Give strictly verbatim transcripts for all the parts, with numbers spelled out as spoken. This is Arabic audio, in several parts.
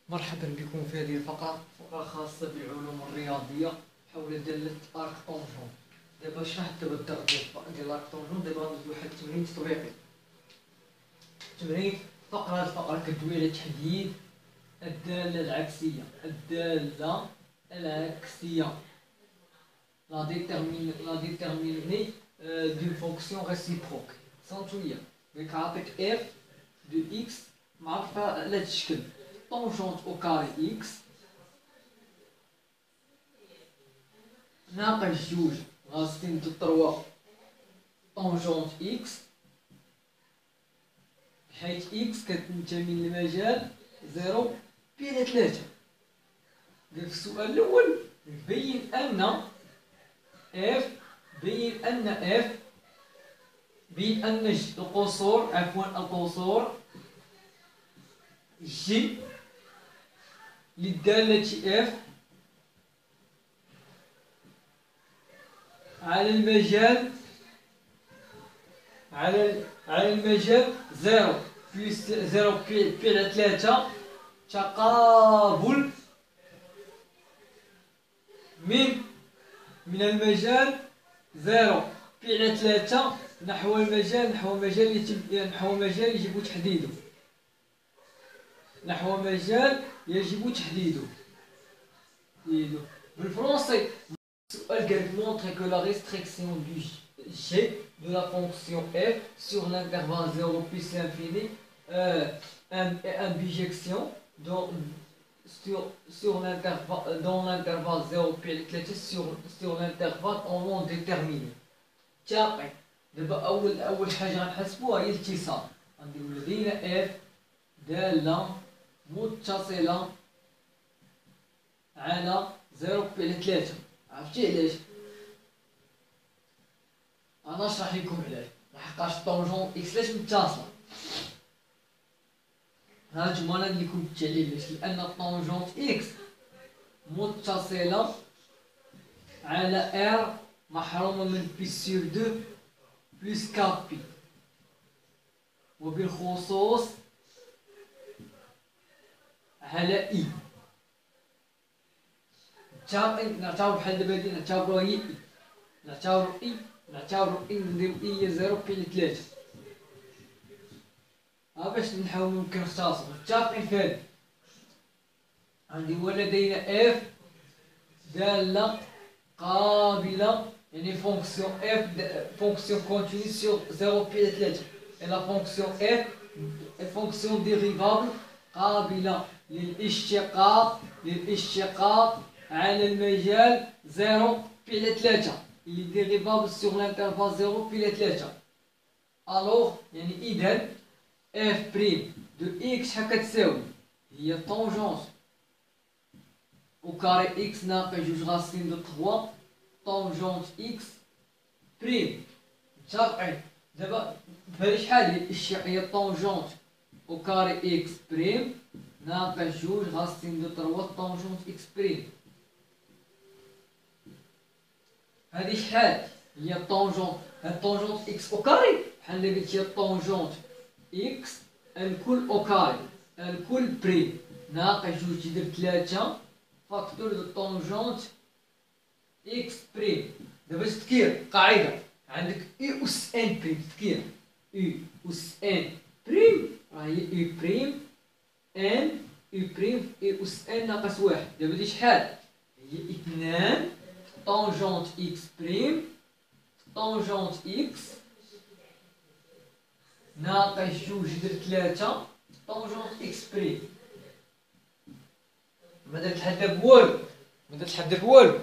مرحبا بكم في هذه الفقرة، فقرة خاصة بالعلوم الرياضية حول دالة أرك طونجون. دابا شرحت دابا الدرس ديال الأرك طونجون. دابا غندوزو واحد التمرين تطبيقي. التمرين فقرة هاد الفقرة كدوي على تحديد الدالة العكسية. الدالة العكسية لا ديتيرمين لا ديتيرميني دون فونكسيون ريسيبروك. صنتوية ديك عاطيك اف دو اكس معرفة على هاد الشكل طونجونت او كاري اكس ناقص جوج غاستين دو تروا طونجونت اكس، حيت اكس كتنتمي للمجال زيرو بيلا تلاتة. قال في السؤال الأول بين أن اف بين أن اف بين أن القصور عفوا القصور جي للدالة اف على المجال على على المجال زيرو بلس زيرو بي بي على ثلاثة تقابل من من المجال زيرو بي على ثلاثة نحو المجال نحو مجال يتم نحو مجال يجب تحديده نحو مجال يجب تحديده. بالفرنسي السؤال قال montrer que la restriction du g de la fonction f sur l'intervalle zéro plus l'infini euh, une bijection dans sur sur l'intervalle dans l'intervalle zéro plus ثلاثة sur sur l'intervalle en non déterminé. تاقي دابا اول اول حاجه غنحسبوها هي الاتصال. غنديرو لدينا f داله متصله على زيرو على ثلاثة. عرفتي علاش؟ انا نشرح لكم علاش. لحقاش طونجون اكس علاش متصله. هانتوما انا ندير لكم التعليل علاش. لان طونجونت اكس متصله على ار محرومه من بي سور دو بلس كاب بي، وبالخصوص على اي. نعتبر بحال دابا هادي نعتبروها هي اي نعتبرو اي نعتبرو اي نديرو اي هي زيرو بي على ثلاثة. ها باش نحاول ممكن نختصرو متفقين في هادي. عندي ولدينا اف دالة قابلة يعني فونكسيون اف فونكسيون كونتيني سور زيرو بي على ثلاثة. لا فونكسيون اف فونكسيون ديريفابل قابلة للاشتقاق للاشتقاق على المجال زيرو بي على ثلاثة اللي ديريفابل سور لانترفال زيرو بي على ثلاثة. الوغ يعني اذا اف بريم دو اكس شحال كتساوي؟ هي طونجونس او كاري اكس ناقص جوج غاسين دو تخوا طونجونت اكس بريم. متفقين؟ دابا بهادي شحال هي طونجونت او كاري اكس بريم ناقص جوج غاسين دو تروا طونجونت اكس بريم. هادي شحال هي طونجونت؟ هاد طونجونت اكس او كاري بحال اللي قلت هي طونجونت اكس الكل او كاري الكل بريم ناقص جوج تيدير ثلاثة فاكتور دو طونجونت اكس بريم. دابا تذكير قاعدة عندك اي اس ان بريم. تذكير اي اس ان بريم راه هي اي بريم ان اي بريم اي اس ان ناقص واحد. دابا دي شحال؟ هي اثنان طونجونت اكس بريم طونجونت اكس ناقص جوج يدير ثلاثة طونجونت اكس بريم. ما درت لحد دابا والو ما درت لحد دابا والو.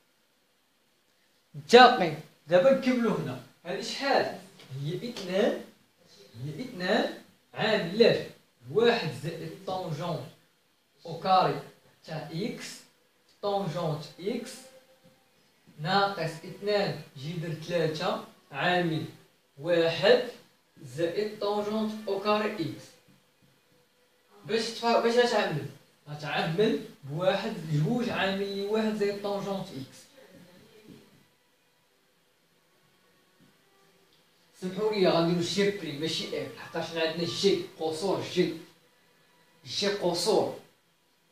متفقين؟ دابا نكملو هنا. هادي شحال؟ هي اثنان هي اثنان عامل واحد زائد طونجونت او كاري تاع اكس طونجونت اكس ناقص اثنان جذر ثلاثة عامل واحد زائد طونجونت او كاري اكس. باش تفا... باش غتعمل؟ غتعمل بواحد جوج عامل لي واحد زائد طونجونت اكس. سمحوا لي غنديرو جي بريم ماشي اف، لحقاش عندنا جي قصور جي جي قصور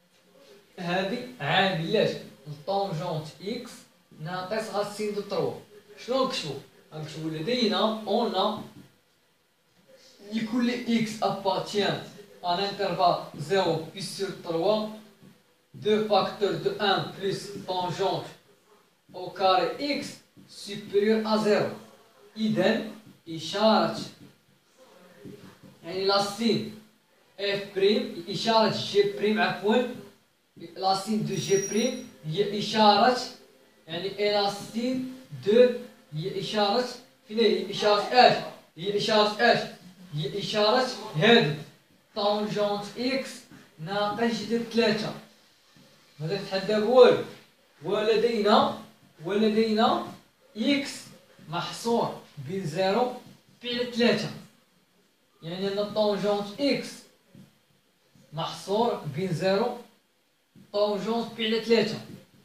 هذه عاملات طونجونت إكس ناقص غاسين دو تروا. شنو نكتبو؟ غنكتبو لدينا أون لكل إكس أبارتيان à l'intervalle zéro plus sur trois, deux facteurs de un plus tangente au carré x supérieur à zéro. إذن إشارة يعني لاسين اف بريم إشارة جي بريم عفوا لاسين دو جي بريم هي إشارة يعني إلاستين دو هي إشارة فين هي إشارة اش هي إشارة اش هي إشارة هادي طونجونت إكس ناقص جذر ثلاثة. ماذا تتحدى بوالو؟ ولدينا ولدينا إكس محصور بين زيرو بين ثلاثة، يعني أن طونجونت إكس محصور بين زيرو طونجونت بين ثلاثة.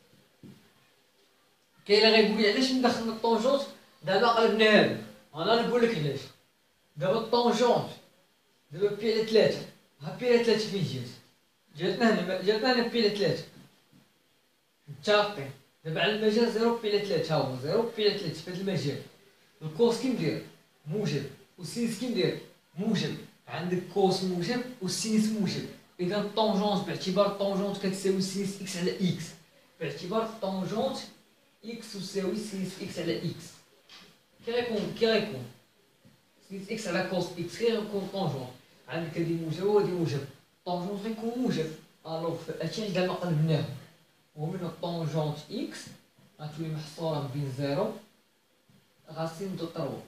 كاين اللي غيقول لي علاش ندخل الطونجونت دابا قلبنا هذا، أنا نقول لك علاش. دابا الطونجونت دابا بي على ثلاثة، ها بي على ثلاثة فين جات؟ جاتنا هنا جاتنا هنا بي على ثلاثة، متفقين؟ دابا على المجال زيرو بي على ثلاثة، ها هو زيرو بي على ثلاثة في هذا المجال. الكوس كي ندير؟ موجب، والسينس كي ندير؟ موجب. عندك كوس موجب والسينس موجب، إذا الطونجونت باعتبار الطونجونت كتساوي سينس إكس على إكس، باعتبار الطونجونت إكس تساوي سينس إكس على إكس. كي غيكون كي غيكون؟ سينس إكس على كوس إكس كي غيكون طونجونت. عندك هادي موجب وهادي موجب، الطونجونت غيكون موجب. ألوغ هادشي اللي دابا قلبناه، ومن الطونجونت إكس غتولي محصورة بين زيرو غاسين دو تروا،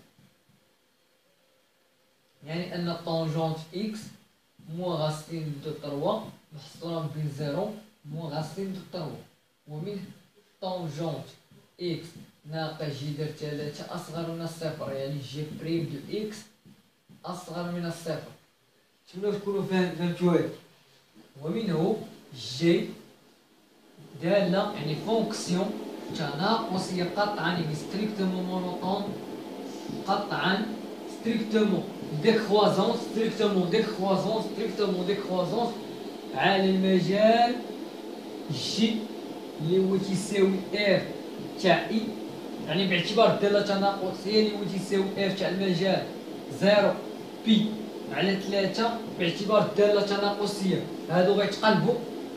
يعني أن طونجونت إكس مو غاسين دو تروا محصورة بين زيرو مو غاسين دو تروا، ومن طونجونت إكس ناقص جذر ثلاثة أصغر من الصفر، يعني جي بريم دو إكس أصغر من الصفر. تمنى تكونوا فهمتوا هذا. ومنه جي دالة يعني فونكسيون تناقصية قطعا، يعني ستريكتومون مونوطون، قطعا ستريكتومون ديكروازونس ستريكتومون ديكروازونس ستريكتومون ديكروازونس على المجال جي اللي هو تيساوي اف تاع اي، يعني باعتبار الدالة تناقصية اللي هو تيساوي اف تاع المجال زيرو بي على ثلاثة، باعتبار الدالة تناقصية هادو غيتقلبو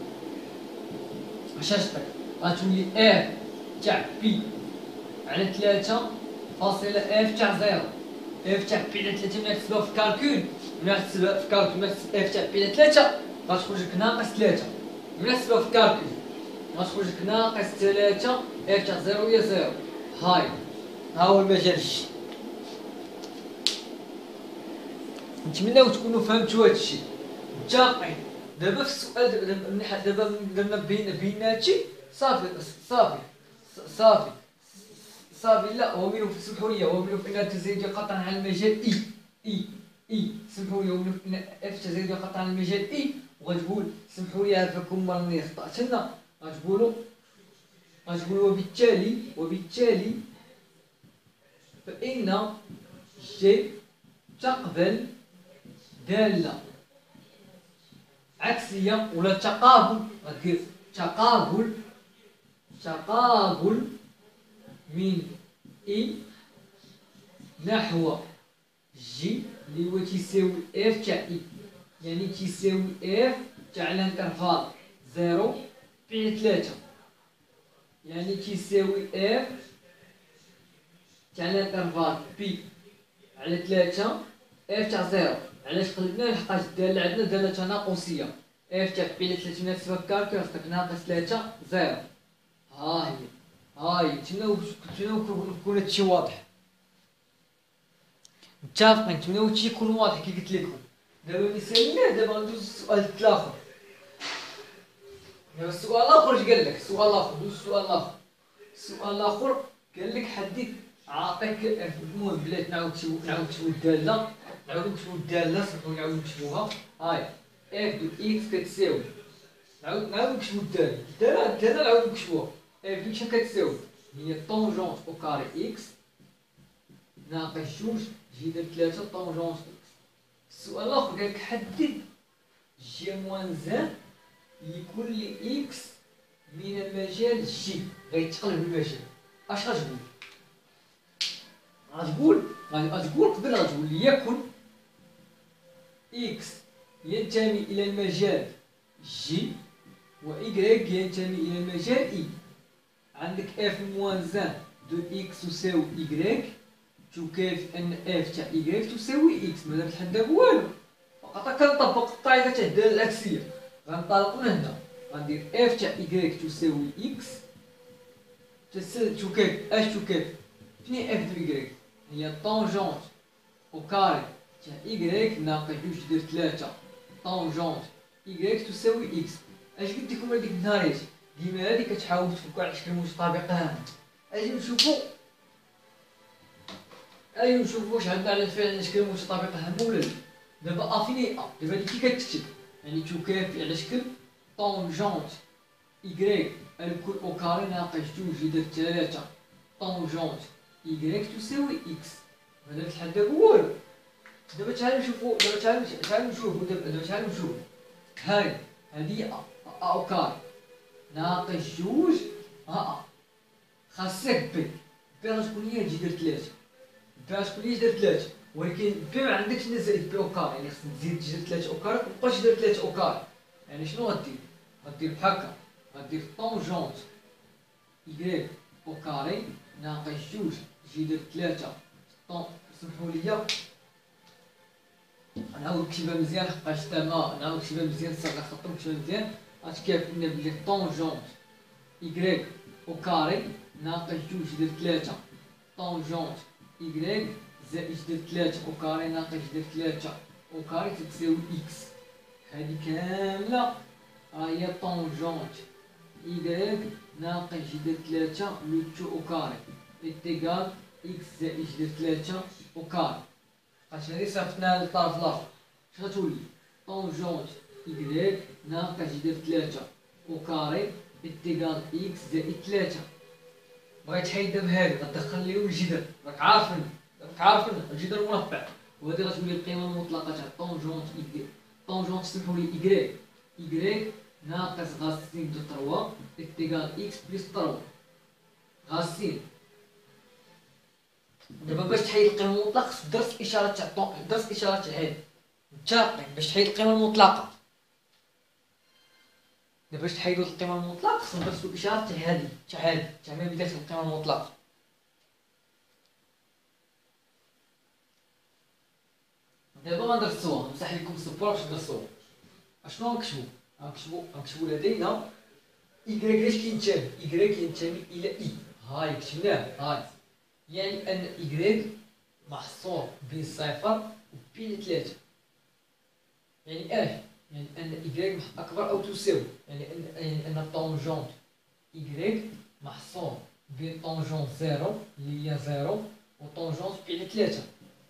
شاشتك، غتولي اف تاع بي على ثلاثة فاصلة اف تاع زيرو. اف تاع بي على ثلاثة ملي كتحسبها في الكالكول ملي كتحسبها في الكالكول ملي كتحسب اف تاع بي على ثلاثة غتخرج لك ناقص ثلاثة، ملي كتحسبها في الكالكول غتخرج لك ناقص ثلاثة، اف تاع زيرو هي زيرو. هاي ها هو المجال الشي. نتمناو تكونوا فهمتوا هادشي، متفقين؟ دابا في السؤال دابا دابا درنا بين بين هادشي صافي صافي صافي صافي. لا هو منو سمحوا لي، هو منو فإن التزايد قطعا على المجال إي إي إي سمحوا لي، هو منو فإن إف تزايد قطعا على المجال إي، وغتقول سمحوا لي عافاكم راني خطأت لنا، غتقولوا غتقولوا وبالتالي وبالتالي فإن جي تقبل دالة عكسية ولا تقابل، غدير تقابل تقابل من إي نحو جي اللي هو تيساوي اف تاع إي، يعني تيساوي اف تاع الانترفال زيرو بين ثلاثة، يعني تيساوي اف تاع الانترفال بي على ثلاثة اف تاع زيرو. علاش قلبنا؟ لحقاش الدالة عندنا دالة تناقصية، اف تاع بي على ثلاثة ملي كتبها في الكالكول خصك ناقص ثلاثة زيرو. ها هي ها هي نتمناو نتمناو يكون هادشي واضح، متفقين؟ نتمناو هادشي يكون واضح كي قلت لكم. دابا ملي ساليناه دابا غندوز للسؤال الآخر. دابا السؤال الآخر اش قال لك؟ السؤال الآخر دوز السؤال الآخر. السؤال الآخر قال لك حدد، عاطيك المهم بلاتي نعاود نعاود نكتبو الدالة، نعاود نكتبو الدالة سمحوا لي نعاود نكتبوها. هاي اف دو اكس كتساوي، نعاود نعاود نكتبو الدالة، الدالة الدالة نعاود نكتبوها. اف دو اكس كتساوي هي طونجونت او كاري اكس ناقص جوج جذر ثلاثة طونجونت اكس. السؤال الآخر قالك حدد جي موان زان لكل إكس من المجال جي، غيتقلب المجال. اش غتقول؟ غتقول غتقول قبل غتقول ليكن إكس ينتمي إلى المجال جي و إيكغيك ينتمي إلى المجال إي. عندك اف موان زان دو إكس تساوي إيكغيك، تكافئ أن اف تاع إيكغيك تساوي إكس. ما درت لحد دابا والو، فقط كنطبق القاعدة تاع الدالة العكسية. غنطلق من هنا، غندير اف تاع إيكغيك تساوي إكس تكافئ اش تكافئ شنو هي اف دو إيكغيك؟ هي طونجونت أو كاري تاع إيكغيك ناقص جوج دير تلاتة طونجونت إيكغيك تساوي إكس. اش قلت لكم هذيك النهاريات؟ ديما هادي كتحاول تفكو على شكل متطابقة هنا. اجي نشوفو اجي نشوفو واش عندنا على فعلا شكل متطابقة هنا ولا لا. دابا ا فين هي ا؟ دابا هادي كي كتكتب يعني تكافئ على شكل طونجونت إيكغيك الكل أو كاري ناقص جوج يدير تلاتة طونجونت إيكغيك تساوي إكس. ما درت لحد دابا والو. دابا تعالوا نشوفو دابا تعالوا تعالوا نشوفو دابا دابا تعالوا نشوفو هاي هادي ا ا أو كاري ناقص جوج ها ا خاصك بي بي غتكون هي جي دير تلاتة بي غتكون هي جي دير تلاتة، ولكن بي ما عندكش هنا زائد بي أو كاري، يعني خصك تزيد جي دير تلاتة أو كاري متبقاش دير تلاتة أو كاري. يعني شنو غدير؟ غدير بحال هكا، غدير طونجونت إيكغيك أو كاري ناقص جوج جي دير تلاتة طون. سمحوا لي نعاود نكتبها مزيان حقاش تما نعاود نكتبها مزيان صافي خطو نكتبها مزيان. غتكافئ لنا بلي طونجونت إيكغيك أو كاري ناقص جوج دير تلاتة طونجونت إيكغيك زائد دير تلاتة أو كاري ناقص دير تلاتة أو كاري تساوي إكس. هادي كاملة راهي طونجونت إيكغيك ناقص جي دير تلاتة لو تو أو كاري إيتيكال إكس زائد جي دير تلاتة أو كاري. باش هادي صيفطناها للطرف الآخر اش غتولي؟ طونجونت إيكغيك ناقص جي دير تلاتة أو كاري إيتيكال إكس زائد تلاتة. بغيت تحيد دابا هادي غتدخل ليهم الجدر، راك عارفين راك عارفين الجدر مربع، وهادي غتولي القيمة المطلقة تاع طونجونت إيكغيك طونجونت سمحوا لي إيكغيك إيكغيك ناقص غاسين دو تروا إيتيكال إكس بلس تروا غاسين. دابا باش تحيد القيمة المطلقة خصك درس الإشارة تاع طون درس الإشارة تاع هادي متفقين باش تحيد القيمة المطلقة. دابا باش تحيدو القيمة المطلقة خصنا ندرسو الإشارة تاع هادي تاع هادي تاع ما بدات القيمة المطلقة. دابا غندرسوها نمسح لكم السبورة باش تدرسوها. اشنو غنكتبو؟ غنكتبو غنكتبو لدينا إيكغيك لاش كينتمي؟ إيكغيك ينتمي إلى إي. هاي كتبناه هاي، يعني أن إيكغيك محصور بين صفر و بين ثلاثة. يعني اش؟ يعني أن إيكغيك أكبر أو تساوي، يعني أن يعني أن طونجونت إيكغيك محصور بين طونجونت زيرو اللي هي زيرو و طونجونت بين ثلاثة.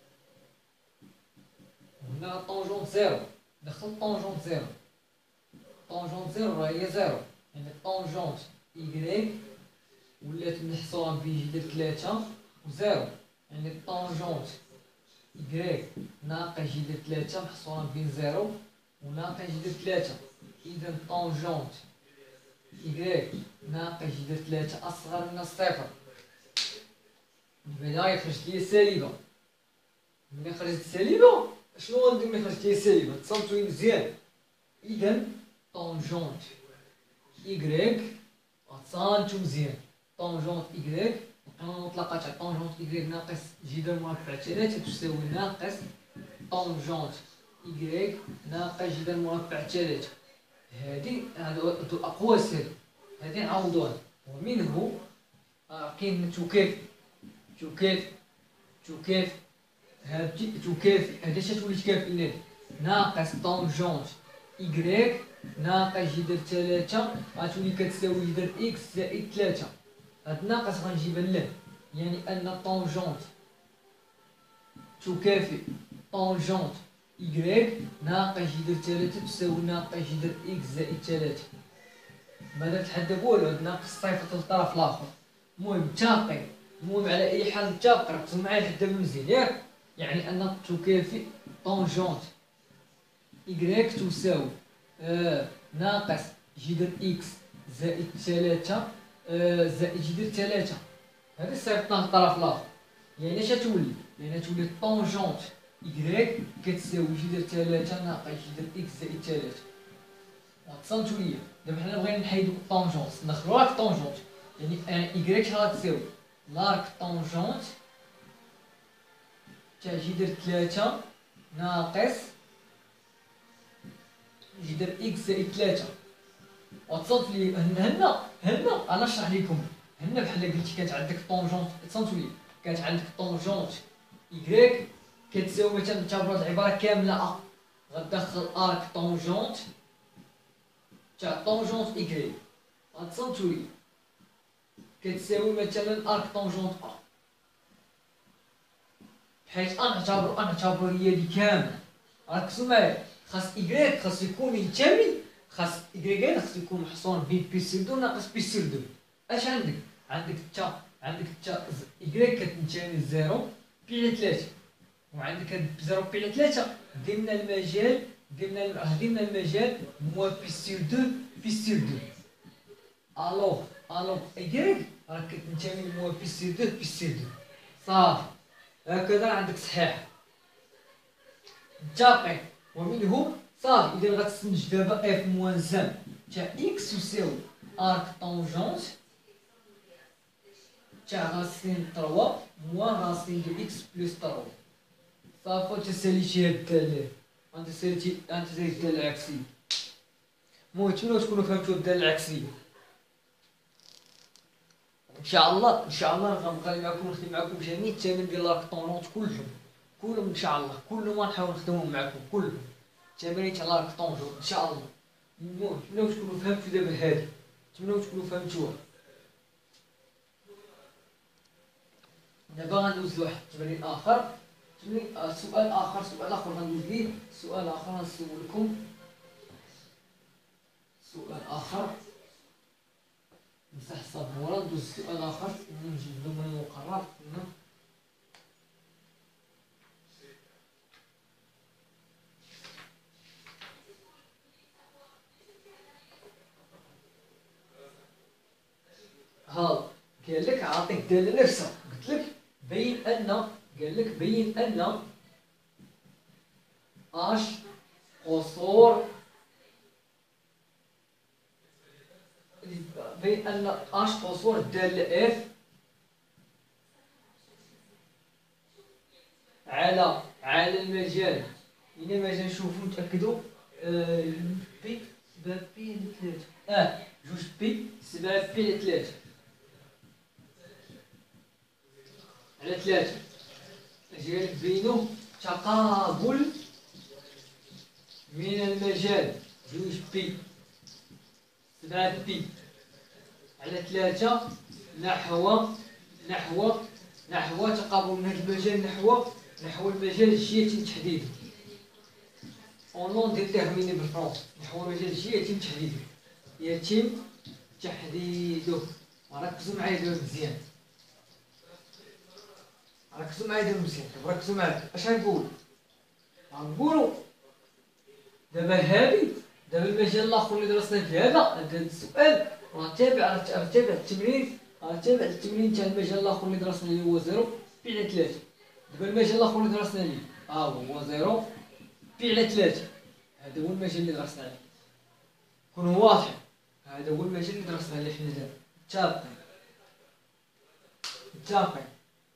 هنا طونجونت زيرو دخل طونجونت زيرو، طونجونت زيرو راه هي زيرو، يعني طونجونت إيكغيك ولات محصورة بين جذر ثلاثة و زيرو، يعني طونجونت إيكغيك ناقص جذر ثلاثة محصورة بين زيرو و ناقص جذر ثلاثة. إذا طونجونت إيكغيك ناقص جذر ثلاثة أصغر من الصفر. هنا خرجت لي سالبة، ملي خرجت سالبة شنو غندير ملي خرجت لي سالبة؟ تصنتو مزيان. إذا طونجونت إيكغيك غتصانتو مزيان، طونجونت إيكغيك القيمة المطلقة تاع طونجونت إيكغيك ناقص جذر مربع ثلاثة تساوي ناقص طونجونت إيكغيك ناقص جذر مربع ثلاثة. هادي هادو الأقواس هادو هادي نعوضوها. ومنه كاين تكافئ تكافئ تكافئ هادي تكافئ هادي اش تولي تكافئ لنا؟ ناقص طونجونت إيكغيك ناقص جذر ثلاثة غتولي كتساوي جذر إكس زائد ثلاثة. هاد ناقص غنجيبها لهنا، يعني أن طونجونت تكافئ طونجونت إيكغيك ناقص جذر ثلاثة تساوي ناقص جذر إكس زائد ثلاثة. ما درت لحد دابا والو، هاد ناقص صيفط للطرف الآخر. المهم متفقين، المهم على أي حال متفقين ركزوا معايا لحد دابا مزيان ياك. يعني أن تكافئ طونجونت إيكغيك تساوي آه ناقص جذر إكس زائد ثلاثة آه زائد جذر ثلاثة. هذا صيفطناه للطرف الآخر. يعني اش تولي؟ يعني تولي طونجونت إكغيك كتساوي جذر ثلاثة ناقص جذر إكس زائد ثلاثة. وتصلتوا ليا دابا حنا بغينا نحيدو الطونجونت ندخلو لارك طونجونت. يعني ان إكغيك شحال غتساوي؟ لارك طونجونت تاع جذر ثلاثة ناقص جذر إكس زائد ثلاثة. وتصلتوا ليا هنا هنا أنا نشرح لكم. هنا بحال قلتي كانت عندك طونجونت تصنتوا لي كانت عندك طونجونت إكغيك كتساوي مثلا نعتبروا هاد العبارة كاملة غتدخل ارك طونجونت تاع طونجونت إكغيك غتصنتوا لي كتساوي مثلا ارك طونجونت أ، بحيث أنا نعتبرو أنا نعتبرو هي دي كاملة. ركزوا معايا، خاص إكغيك خاص يكون ينتمي خاص إكغيك خاص يكون محصور بين بي سير دو ناقص بي سير دو. اش عندك؟ عندك تا عندك تا إكغيك كتنتمي لزيرو بي على ثلاثة، وعندك هاد زيرو بي على ثلاثة ضمن المجال ضمن ضمن المجال موا بي سير دو بي سير دو. الوغ الوغ إكغيك راك كتنتمي موا بي سير دو بي سير دو. صافي هكذا عندك صحيح متفقين. ومنه صافي إذا غتستنتج دابا اف موان زام تاع إكس يساوي ارك طونجونت تاع غاسين ثلاثة موان غاسين دو إكس بلس ثلاثة. صافي تساليتي هاد الدالة انت ساليتي انت ساليتي الدالة العكسية. المهم نتمنى تكونوا فهمتوا الدالة العكسية ان شاء الله. ان شاء الله غنبقى معكم نخدم معكم جميع التمارين ديال ارك طونجونت كلهم كلهم ان شاء الله كلهم غنحاول نخدمهم معكم كلهم التمارين تاع ارك طونجونت ان شاء الله. المهم نتمنى تكونوا فهمتوا دابا هادي نتمنى تكونوا فهمتوها. دابا غندوز لواحد التمرين اخر تمرين سؤال اخر سؤال اخر غندوز ليه سؤال اخر غنسولكم سؤال اخر نمسح السبوره ندوز سؤال اخر نجبدو من المقرر هنا. ها قال لك عاطيك داله نفسها قلت لك بين ان قال لك بين ان اش قصور بين ان اش قصور الداله اف على على المجال. هنا مجال نشوفو نتاكدوا آه بي سبعة بي على ثلاثة اه جوج بي سبعة بي على ثلاثة على ثلاثة أجيال بينو تقابل من المجال جوج بي سبعة بي على ثلاثة نحو نحو نحو تقابل من هذا المجال نحو نحو المجال الجي يتم تحديده. اونون ديال التهويني بالفرنسي نحو المجال الجي يتم تحديده يتم تحديده. ركزوا معايا دابا مزيان ركزوا معايا دابا مزيان ركزوا معايا اش غنقول غنقولوا دابا هادي دابا المجال الاخر اللي درسنا في هذا هذا السؤال راه تابع راه تابع التمرين راه تابع التمرين تاع المجال الاخر اللي درسنا اللي هو زيرو بي على ثلاثة. دابا المجال الاخر اللي درسنا ليه ها هو زيرو بي على ثلاثة. هذا هو المجال اللي درسنا عليه كون واضح. هذا هو المجال اللي درسنا عليه حنا دابا متفقين متفقين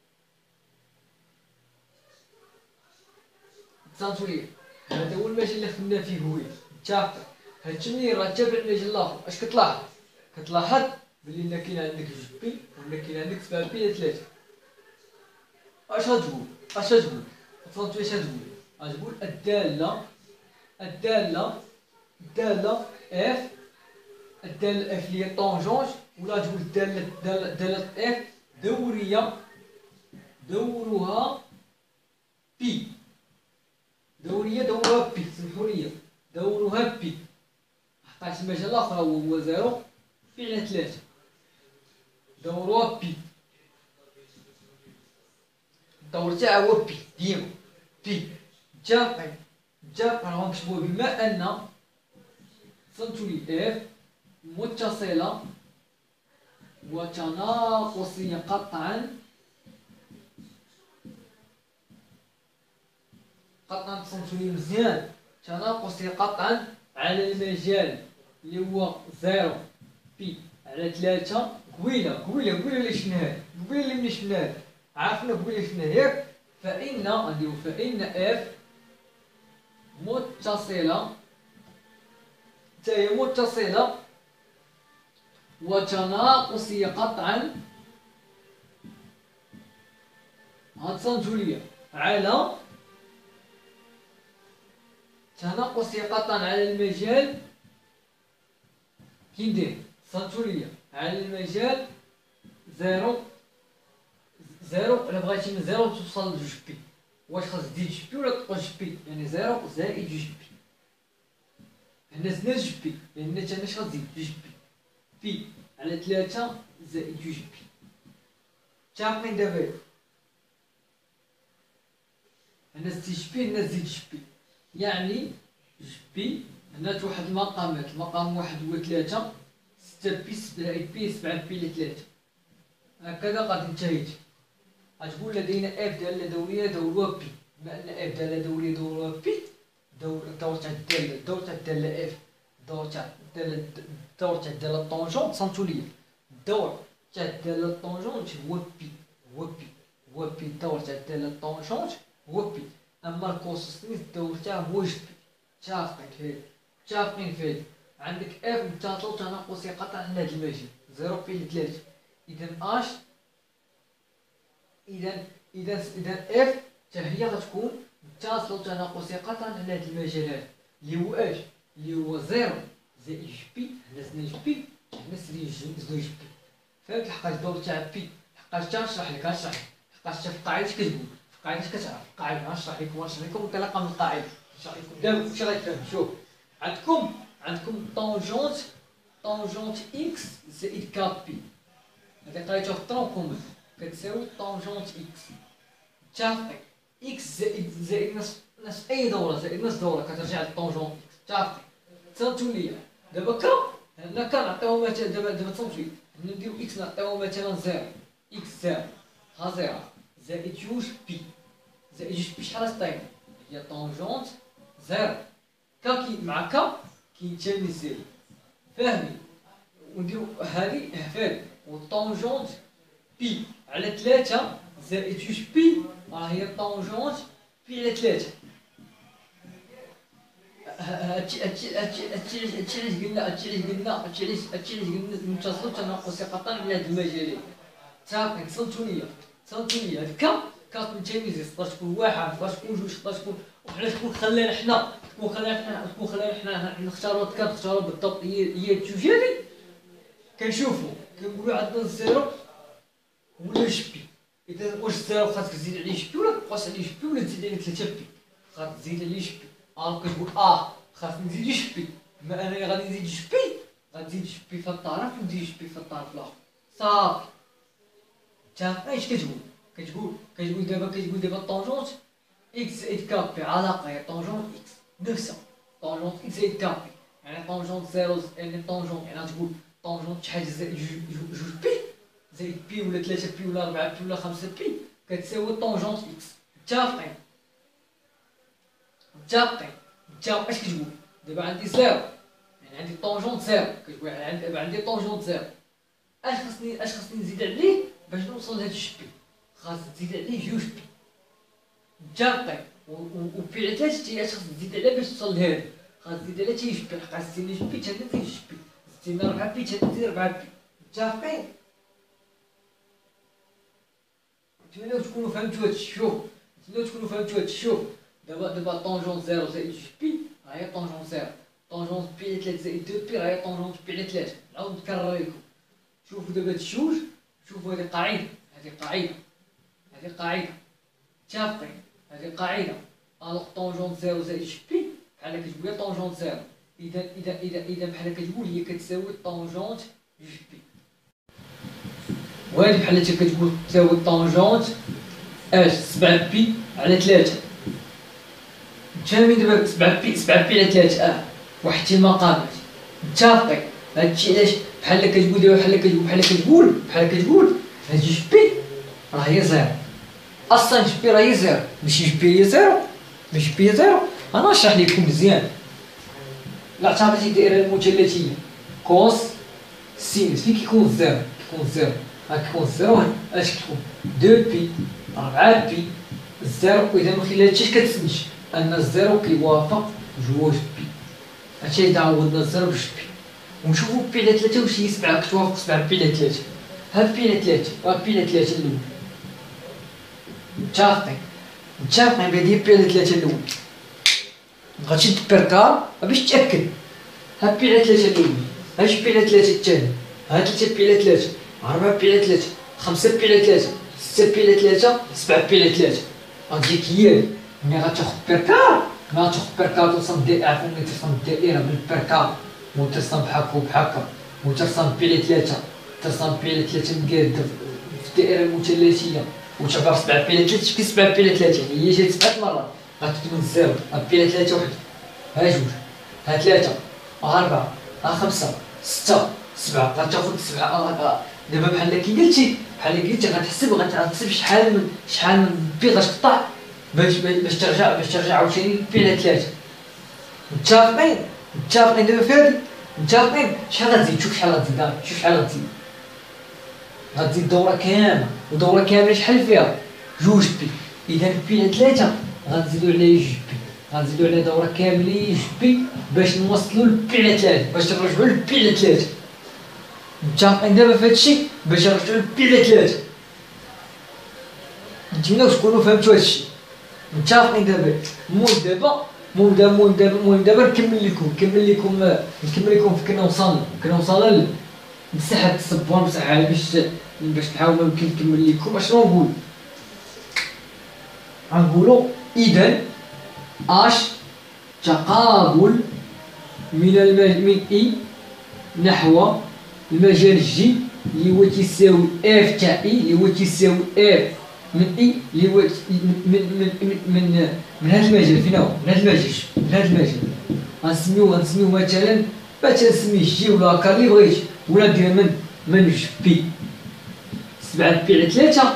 تصنتوا لي. هذا هو المجال اللي خدمنا فيه هوية متفقين. هاد التمرين راه تابع المجال الاخر. اش كتلاحظ؟ كتلاحظ بلي الا كاين عندك جوج بي ولا كاين عندك سبعة بي على ثلاثة. اش غتقول اش غتقول تصنتوا اش غتقول؟ غتقول الدالة الدالة الدالة اف الدالة اف اللي هي طونجونت ولا تقول الدالة الدالة دالة اف دورية دورها بي دورية دورها بي سمحوا لي دورها بي. حقاش المجال الاخر هو زيرو بي على ثلاثة دورها بي الدور تاعها هو بي ديما بي. متفقين متفقين غنكتبوها بما ان صنتو لي اف متصلة وتناقصية قطعا قطعا تصنتولي مزيان تناقصية قطعا على المجال اللي هو زيرو بي على ثلاثة. قبيلة قبيلة قبيلة اللي شفناها قبيلة اللي ملي شفناها عرفنا قبيلة شفناها ياك. فإن غنديرو فإن اف متصلة حتى هي متصلة وتناقصية قطعا غتصنتو ليا على تناقصية قطعا على المجال. كي ندير صنتو ليا على المجال زيرو زيرو. الا بغيتي من زيرو توصل لجوج بي، واش خاص تزيد جوج بي ولا تنقص جوج بي؟ يعني زيرو زائد جوج بي. هنا زدنا جوج بي لان تا اش غتزيد جوج بي بي على ثلاثة زائد جوج بي. متفقين دابا؟ هنا زدت جوج بي هنا زيد جوج بي، يعني جوج بي هنا واحد المقامات المقام واحد هو ثلاثة ستة بي زائد بي سبعة بي لثلاثة. هكذا غادي انتهيت. غتقول لدينا اف دالة دورية دورها بي. بما ان اف دالة دورية دورها بي دور الدور تاع الدالة الدور تاع الدالة اف الدور تاع الدالة الدور تاع الدالة طونجونت صنتو ليا الدور تاع الدالة طونجونت هو بي هو بي هو بي الدور تاع الدالة طونجونت هو بي. اما الكوسينوس الدور تاعه هو جوج بي. متفقين في هذا؟ متفقين في هذا؟ عندك اف متصل تناقصي قطعا على هذا المجال زيرو بي لثلاثة. اذا اش اذا اذا اذا اف حتى هي غتكون متصل تناقصي قطعا على هذا المجال هذا اللي هو اش اللي هو زيرو زائد جوج بي. هنا زدنا جوج بي هنا زدنا جوج بي. فهمت لحقاش الدور تاع بي لحقاش تنشرح لك غنشرح لك لحقاش في القاعده اش كتقول في القاعده اش كتعرف القاعده غنشرح لكم غنشرح لكم انطلاقا من القاعده نشرح لكم دابا واش غيتفهم. شوف عندكم عندكم طونجونت طونجونت اكس زائد كاب بي. هذه قريتوها في الطرون كومون كتساوي طونجونت اكس. متفقين؟ اكس زائد زائد نصف نصف اي دوره زائد نصف دوره كترجع للطونجونت اكس. متفقين؟ تصنتو ليا دابا كا هنا كنعطيو مثلا دابا دابا تصنتو ليا هنا نديرو اكس نعطيو مثلا زيرو اكس زيرو ها زيرو زائد جوج بي زائد جوج بي شحال غتعطينا؟ هي طونجونت زيرو. كا كي مع كا كينتمي زيرو. فاهمين؟ ونديرو هادي هفاد والطونجونت بي على ثلاثة زائد جوج بي راه هي طونجونت بي على ثلاثة. هادشي هادشي هادشي هادشي هادشي علاش قلنا هادشي علاش قلنا هادشي علاش هادشي علاش قلنا متصل تناقصي قطعا على هاد المجالين. متفقين؟ تصنتو ليا تصنتو ليا هاد كا كتنتمي زي تقدر تكون واحد تقدر تكون جوج تقدر تكون وحنا تكون خلانا حنا تكون خلانا حنا تكون خلانا حنا نختاروا كنختاروا بالضبط هي هي الجوج هادي. كنشوفوا كنقولوا عندنا الزيرو ولا جوج بي. اذا واش الزيرو خاصك تزيد عليه جوج بي ولا تنقص عليه جوج بي ولا تزيد عليه ثلاثة بي؟ خاصك تزيد عليه جوج بي. اه كتقول اه خاصني نزيد جوج بي. بما انني غادي نزيد جوج بي غتزيد جوج بي في الطرف ونزيد جوج بي في الطرف الاخر صافي. متفقين؟ اش كتقول؟ كتقول كتقول دابا كتقول دابا طونجونت اكس زائد كاب بي علاقه هي طونجونت اكس نفسها طونجونت اكس زائد كاب بي يعني طونجونت زيرو يعني طونجونت يعني غتقول طونجونت شي حاجه زائد جوج بي زائد بي ولا ثلاثة بي ولا أربعة بي ولا خمسة بي كتساوي طونجونت اكس. متفقين؟ متفقين؟ متفقين؟ اش كتقول؟ دابا عندي زيرو يعني عندي طونجونت زيرو كتقول عندي دابا عندي طونجونت زيرو اش خصني اش خصني نزيد عليه باش نوصل لهاد جوج بي؟ خاص تزيد عليه جوج بي. متفقين؟ وبي على ثلاثة تي اش خاص تزيد عليه باش توصل لهاد؟ خاص تزيد عليه تي جوج بي لحقاش زدتي جوج بي تزيد جوج بي زدتي أربعة بي تزيد أربعة بي. متفقين؟ نتمنى تكونوا فهمتوا هادشي. شوف نتمنى تكونوا فهمتوا هادشي. شوف دابا دابا طونجونت زيرو زائد جوج بي ها هي طونجونت زيرو طونجونت بي على ثلاثة زائد دو بي راه هي طونجونت بي على ثلاثة. نعاود نكرر لكم. شوفوا دابا هاد الجوج شوفوا هادي قاعده هادي قاعده هادي قاعده. متفقين؟ هادي قاعده الوغ طونجونت زيرو زائد جوج بي بحال كتقول هي طونجونت زيرو. اذا اذا اذا اذا بحال كتقول هي كتساوي طونجونت جوج بي وهادي بحال حتى كتقول تساوي طونجونت اش سبعة بي على ثلاثة. متفاهمين دابا سبعة بي سبعة بي على ثلاثة اه واحد المقامات. متفقين؟ هادشي علاش بحال كتقول دابا بحال كتقول بحال كتقول بحال كتقول هاد جوج بي راه هي زيرو اصلا. جوج بي راه هي زيرو ماشي جوج بي هي زيرو ماشي جوج بي هي زيرو. انا نشرح لكم مزيان. لا اعتبرتي الدائره المثلثيه كوس سينوس فين كيكون زيرو كيكون زيرو ها كيكون زيرو اش كتكون دو بي أربعة بي زيرو. واذا من خلال هادشي كتسنج ان الزيرو كيوافق جوج بي. هادشي اللي تعوضنا الزيرو بجوج بي. ونشوفو بي على ثلاثة واش هي سبعة كتوافق سبعة بي على ثلاثة. هاد بي على ثلاثة وهاد بي على ثلاثة الأول متفقين متفقين بهادي بي على ثلاثة الأول. غتشد بيركار باش تأكد. هاد بي على ثلاثة الأول هاش بي على ثلاثة الثاني هاد ثلاثة بي على ثلاثة أربعة بي على ثلاثة خمسة بي على ثلاثة ستة بي على ثلاثة سبعة بي على ثلاثة. غتجيك هي ملي غتاخد بيركار ملي غتاخد بيركار ترسم الدائرة عفوا ملي ترسم الدائرة بالبيركار وترسم بحال وبحال وترسم بي على ثلاثة ترسم بي على ثلاثة مقادة في الدائرة المثلثية وتعبر سبعة بي على ثلاثة تكون سبعة بي على ثلاثة يعني هي جات سبعة مرات غتبدا من الزيرو. ها بي على ثلاثة وحدة ها جوج ها ثلاثة ها أربعة ها خمسة ستة سبعة غتاخد سبعة. دابا بحال كي قلتي بحال قلتي غتحسب غتحسب شحال من شحال من بي غتقطع باش باش ترجع باش ترجع عاوتاني بي على ثلاثة. متفقين متفقين دابا في هادي متفقين. شحال غتزيد شوف شحال غتزيد شوف شحال غتزيد غتزيد دورة كاملة ودورة كاملة شحال فيها جوج بي. إذا بي على ثلاثة غنزيدو عليه جوج بي غنزيدو على دورة كاملة جوج بي باش نوصلو لبي على ثلاثة باش نرجعو لبي على ثلاثة. متفقين دابا في هادشي باش نرجعو لبي على ثلاثة. نتمنى تكونوا فهمتوا هادشي. متفقين دابا. المهم دابا المهم دابا المهم دابا المهم دابا نكمل لكم نكمل لكم نكمل لكم فين كنا وصلنا كنا وصلنا مساحة الصبوان مساحة باش باش نحاول ممكن نكمل لكم. اشنو نقول غنقولوا إذا اش تقابل من المج... من اي نحو المجال جي اللي هو تيساوي اف تاع اي اللي هو تيساوي اف من اي اللي هو من من من من, من هذا المجال. فين هو من هذا المجال من هذا المجال غنسميو غنسميو مثلا مثلا نسميه جي ولا هكا اللي بغيتي ولا ندير من من جوج بي سبعة بي على ثلاثة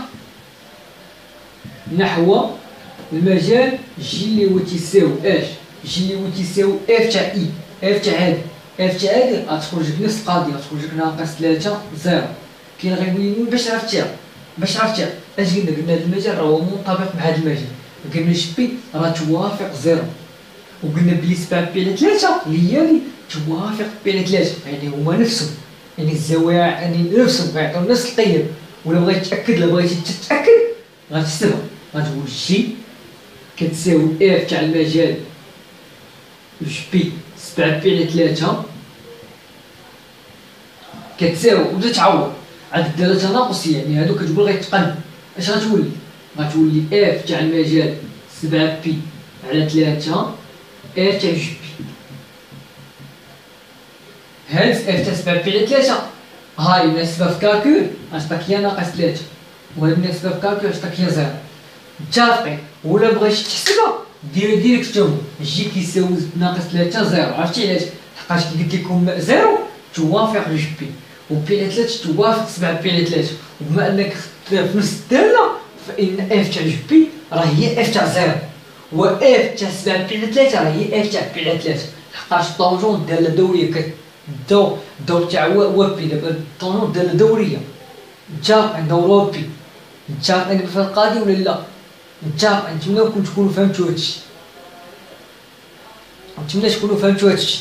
نحو المجال جي اللي هو تيساوي اش جي اللي هو تيساوي اف تاع اي اف تاع هادي اف تاع هادي غتخرج لك نفس القضيه غتخرج لك ناقص ثلاثة زيرو. كاين غيقول لي باش عرفتيها باش عرفتيها اش قلنا قلنا هاد المجال راه هو منطبق مع هاد المجال. قلنا جي بي راه توافق زيرو وقلنا بلي سبعة بي على ثلاثة اللي هي اللي توافق بي على ثلاثة يعني هما نفسهم يعني الزوايا يعني نفسهم غيعطيو نفس القيم. ولا بغيتي تاكد لا بغيتي تتاكد غتحسبها غتقول جي كتساوي اف تاع المجال جوج بي سبعة بي على ثلاثة كتساوي وبدا تعوض عاد دير تناقص يعني هادو كتقول غيتقلب اش غتولي غتولي اف تاع المجال سبعة بي على ثلاثة اف تاع جوج بي. هاد اف تاع سبعة بي على ثلاثة هاي نحسبها في كالكول عطاك هي ناقص ثلاثة وهاد نحسبها في كالكول عطاك هي زيرو. متفقين. ولا بغيتي تحسبها دير ديريكتومون جي كيساوي ناقص ثلاثة زيرو. عرفتي علاش؟ حقاش كي قلت لكم زيرو توافق جوج بي وبي على ثلاثة توافق سبعة بي على ثلاثة وبما انك في نفس الدالة فإن اف تاع جوج بي راه هي اف تاع زيرو و اف تاع سبعة بي على ثلاثة راه هي اف تاع بي على ثلاثة. حقاش طونجون الدالة دورية كدور الدور تاع و بي دابا طونجون الدالة دورية متفقين ندوروها بي. متفقين في القاضي ولا لا؟ متفقين. نتمنىكم تكونوا فهمتوا هادشي نتمنى تكونوا فهمتوا هادشي.